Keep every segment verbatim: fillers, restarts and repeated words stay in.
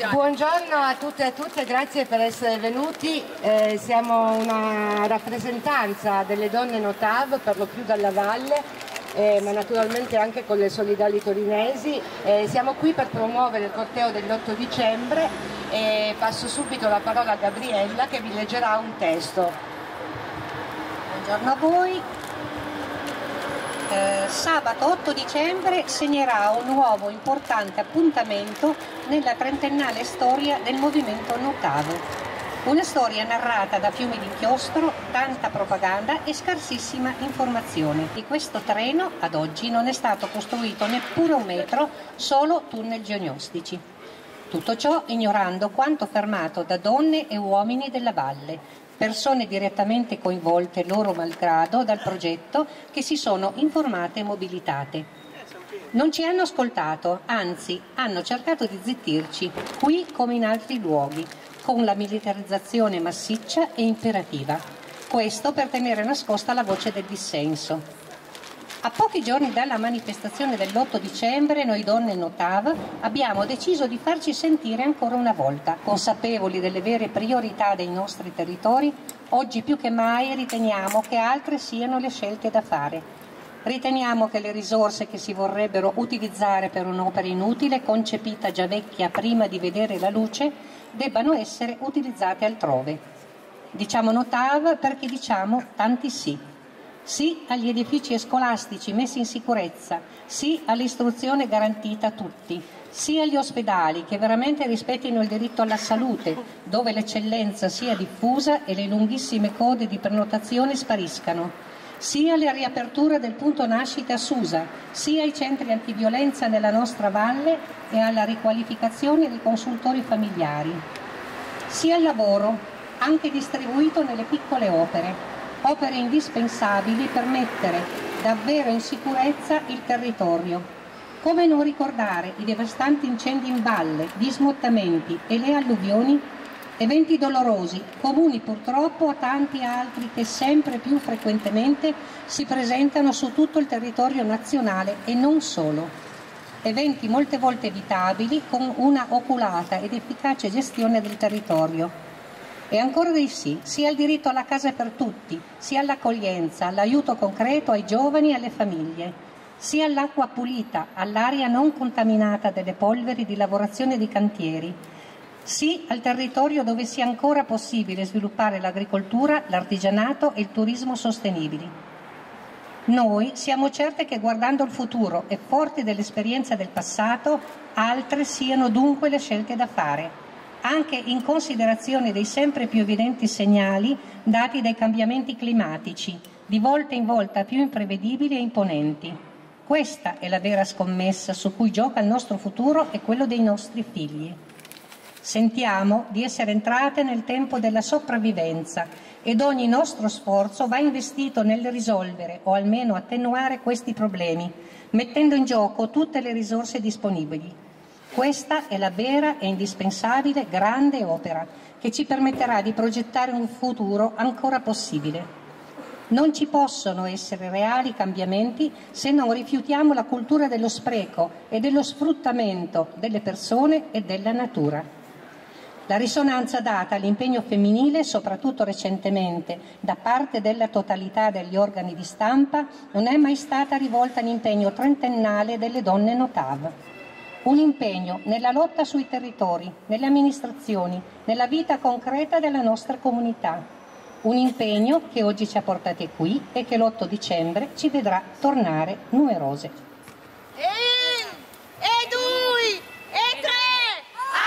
emozione. Buongiorno a tutte e a tutte, grazie per essere venuti. Eh, siamo una rappresentanza delle donne Notav, per lo più dalla Valle, eh, ma naturalmente anche con le solidali torinesi. Eh, siamo qui per promuovere il corteo dell'otto dicembre e passo subito la parola a Gabriella che vi leggerà un testo. Buongiorno a voi. Eh, sabato otto dicembre segnerà un nuovo importante appuntamento nella trentennale storia del movimento Notav. Una storia narrata da fiumi d'inchiostro, tanta propaganda e scarsissima informazione. Di questo treno ad oggi non è stato costruito neppure un metro, solo tunnel geognostici. Tutto ciò ignorando quanto affermato da donne e uomini della valle, persone direttamente coinvolte loro malgrado dal progetto, che si sono informate e mobilitate. Non ci hanno ascoltato, anzi hanno cercato di zittirci, qui come in altri luoghi, con la militarizzazione massiccia e imperativa. Questo per tenere nascosta la voce del dissenso. A pochi giorni dalla manifestazione dell'otto dicembre, noi donne Notav abbiamo deciso di farci sentire ancora una volta. Consapevoli delle vere priorità dei nostri territori, oggi più che mai riteniamo che altre siano le scelte da fare. Riteniamo che le risorse che si vorrebbero utilizzare per un'opera inutile, concepita già vecchia prima di vedere la luce, debbano essere utilizzate altrove. Diciamo Notav perché diciamo tanti sì. Sì agli edifici scolastici messi in sicurezza, sì all'istruzione garantita a tutti, sì agli ospedali che veramente rispettino il diritto alla salute, dove l'eccellenza sia diffusa e le lunghissime code di prenotazione spariscano, sì alle riaperture del punto nascita a Susa, sì ai centri antiviolenza nella nostra valle e alla riqualificazione dei consultori familiari, sì al lavoro, anche distribuito nelle piccole opere. Opere indispensabili per mettere davvero in sicurezza il territorio. Come non ricordare i devastanti incendi in valle, gli smottamenti e le alluvioni? Eventi dolorosi, comuni purtroppo a tanti altri che sempre più frequentemente si presentano su tutto il territorio nazionale e non solo. Eventi molte volte evitabili con una oculata ed efficace gestione del territorio. E ancora dei sì, sia al diritto alla casa per tutti, sia all'accoglienza, all'aiuto concreto ai giovani e alle famiglie, sia all'acqua pulita, all'aria non contaminata dalle polveri di lavorazione dei cantieri, sì al territorio dove sia ancora possibile sviluppare l'agricoltura, l'artigianato e il turismo sostenibili. Noi siamo certe che guardando il futuro e forti dell'esperienza del passato, altre siano dunque le scelte da fare, anche in considerazione dei sempre più evidenti segnali dati dai cambiamenti climatici, di volta in volta più imprevedibili e imponenti. Questa è la vera scommessa su cui gioca il nostro futuro e quello dei nostri figli. Sentiamo di essere entrate nel tempo della sopravvivenza ed ogni nostro sforzo va investito nel risolvere o almeno attenuare questi problemi, mettendo in gioco tutte le risorse disponibili. Questa è la vera e indispensabile grande opera che ci permetterà di progettare un futuro ancora possibile. Non ci possono essere reali cambiamenti se non rifiutiamo la cultura dello spreco e dello sfruttamento delle persone e della natura. La risonanza data all'impegno femminile, soprattutto recentemente, da parte della totalità degli organi di stampa, non è mai stata rivolta all'impegno trentennale delle donne Notav. Un impegno nella lotta sui territori, nelle amministrazioni, nella vita concreta della nostra comunità. Un impegno che oggi ci ha portate qui e che l'otto dicembre ci vedrà tornare numerose. E, e due, e tre,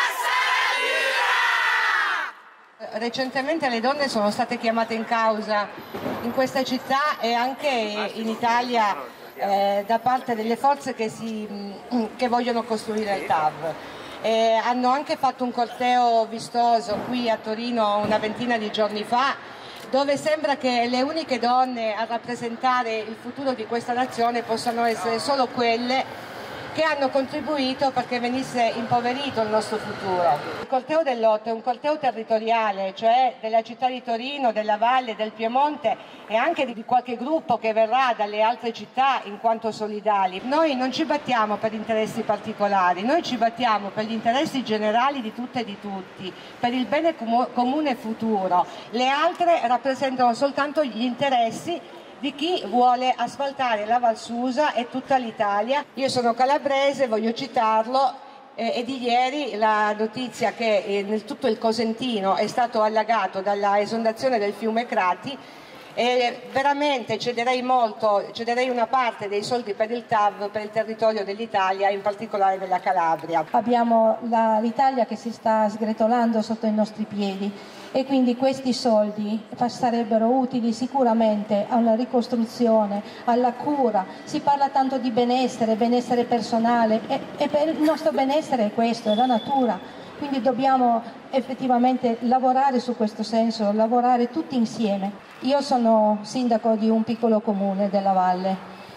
a Saravia! Recentemente le donne sono state chiamate in causa in questa città e anche in Italia Eh, da parte delle forze che, si, che vogliono costruire il T A V. Eh, hanno anche fatto un corteo vistoso qui a Torino una ventina di giorni fa, dove sembra che le uniche donne a rappresentare il futuro di questa nazione possano essere solo quelle che hanno contribuito perché venisse impoverito il nostro futuro. Il corteo del lotto è un corteo territoriale, cioè della città di Torino, della Valle, del Piemonte e anche di qualche gruppo che verrà dalle altre città in quanto solidali. Noi non ci battiamo per interessi particolari, noi ci battiamo per gli interessi generali di tutte e di tutti, per il bene comune futuro. Le altre rappresentano soltanto gli interessi di chi vuole asfaltare la Val Susa e tutta l'Italia. Io sono calabrese, voglio citarlo, eh, e di ieri la notizia che eh, nel tutto il Cosentino è stato allagato dalla esondazione del fiume Crati, e veramente cederei molto, cederei una parte dei soldi per il T A V per il territorio dell'Italia, in particolare della Calabria. Abbiamo l'Italia che si sta sgretolando sotto i nostri piedi e quindi questi soldi sarebbero utili sicuramente a una ricostruzione, alla cura. Si parla tanto di benessere, benessere personale e, e per il nostro benessere è questo, è la natura. Quindi dobbiamo effettivamente lavorare su questo senso, lavorare tutti insieme. Io sono sindaco di un piccolo comune della Valle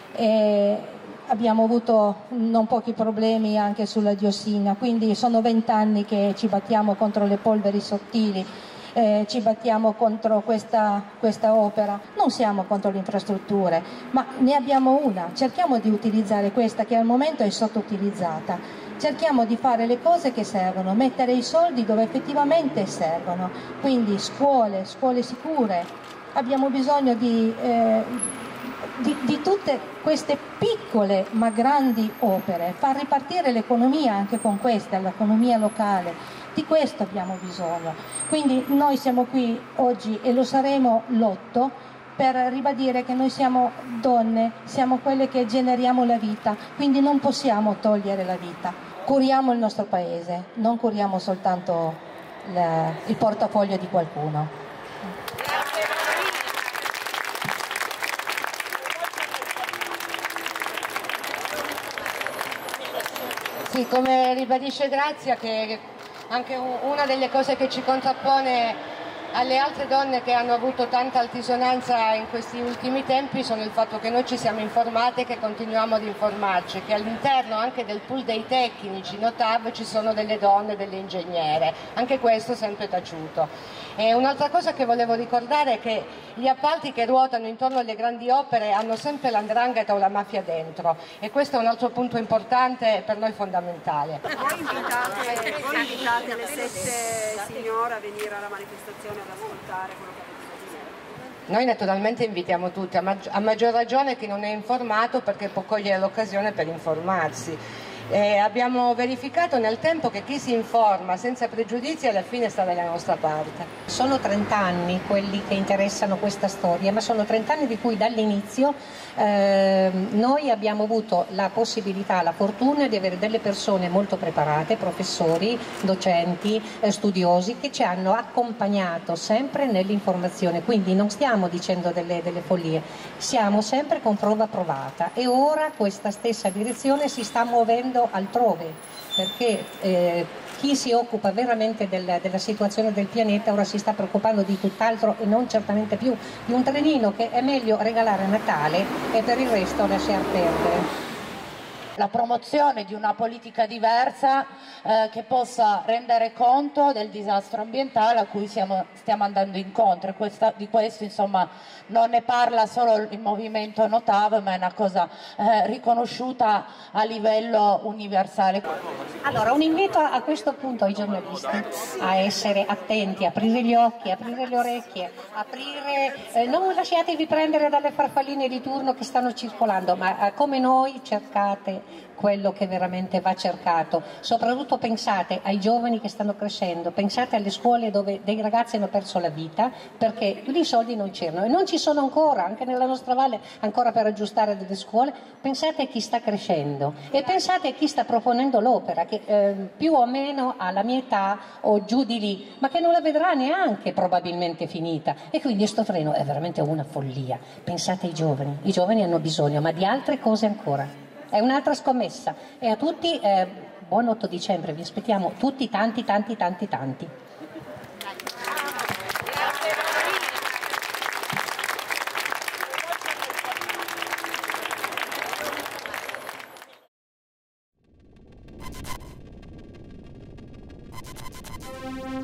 e abbiamo avuto non pochi problemi anche sulla diossina, quindi sono vent'anni che ci battiamo contro le polveri sottili, eh, ci battiamo contro questa, questa opera. Non siamo contro le infrastrutture, ma ne abbiamo una, cerchiamo di utilizzare questa che al momento è sottoutilizzata. Cerchiamo di fare le cose che servono, mettere i soldi dove effettivamente servono, quindi scuole, scuole sicure. Abbiamo bisogno di, eh, di, di tutte queste piccole ma grandi opere, far ripartire l'economia anche con questa, l'economia locale. Di questo abbiamo bisogno. Quindi noi siamo qui oggi e lo saremo l'otto per ribadire che noi siamo donne, siamo quelle che generiamo la vita, quindi non possiamo togliere la vita. Curiamo il nostro paese, non curiamo soltanto la, il portafoglio di qualcuno. Sì, come ribadisce Grazia, che anche una delle cose che ci contrappone alle altre donne che hanno avuto tanta altisonanza in questi ultimi tempi sono il fatto che noi ci siamo informate e che continuiamo ad informarci, che all'interno anche del pool dei tecnici Notav ci sono delle donne, delle ingegnere, anche questo sempre taciuto. E un'altra cosa che volevo ricordare è che gli appalti che ruotano intorno alle grandi opere hanno sempre l'andrangheta o la mafia dentro, e questo è un altro punto importante per noi fondamentale. Voi invitate, voi invitate le sette signore a venire alla manifestazione ad ascoltare quello che avete da dire? Noi naturalmente invitiamo tutti, a, maggi- a maggior ragione chi non è informato, perché può cogliere l'occasione per informarsi. Eh, abbiamo verificato nel tempo che chi si informa senza pregiudizi alla fine sta dalla nostra parte. Sono trent'anni quelli che interessano questa storia, ma sono trent'anni di cui dall'inizio eh, noi abbiamo avuto la possibilità, la fortuna di avere delle persone molto preparate, professori, docenti, eh, studiosi, che ci hanno accompagnato sempre nell'informazione, quindi non stiamo dicendo delle, delle follie, siamo sempre con prova provata, e ora questa stessa direzione si sta muovendo altrove, perché eh, chi si occupa veramente del, della situazione del pianeta ora si sta preoccupando di tutt'altro e non certamente più di un trenino che è meglio regalare a Natale e per il resto lasciar perdere. La promozione di una politica diversa eh, che possa rendere conto del disastro ambientale a cui siamo, stiamo andando incontro. Questa, di questo insomma non ne parla solo il movimento Notav, ma è una cosa eh, riconosciuta a livello universale. Allora, un invito a questo punto ai giornalisti a essere attenti, aprire gli occhi, aprire le orecchie, aprire, eh, non lasciatevi prendere dalle farfalline di turno che stanno circolando, ma eh, come noi cercate quello che veramente va cercato. Soprattutto pensate ai giovani che stanno crescendo, pensate alle scuole dove dei ragazzi hanno perso la vita perché lì i soldi non c'erano e non ci sono ancora, anche nella nostra valle, ancora per aggiustare delle scuole. Pensate a chi sta crescendo e pensate a chi sta proponendo l'opera, che eh, più o meno ha la mia età o giù di lì, ma che non la vedrà neanche probabilmente finita, e quindi sto treno è veramente una follia. Pensate ai giovani, i giovani hanno bisogno, ma di altre cose ancora. È un'altra scommessa, e a tutti eh, buon otto dicembre, vi aspettiamo tutti tanti tanti tanti tanti. Thank you.